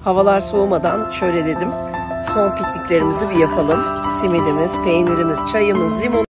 Havalar soğumadan şöyle dedim. Son pikniklerimizi bir yapalım. Simidimiz, peynirimiz, çayımız, limon.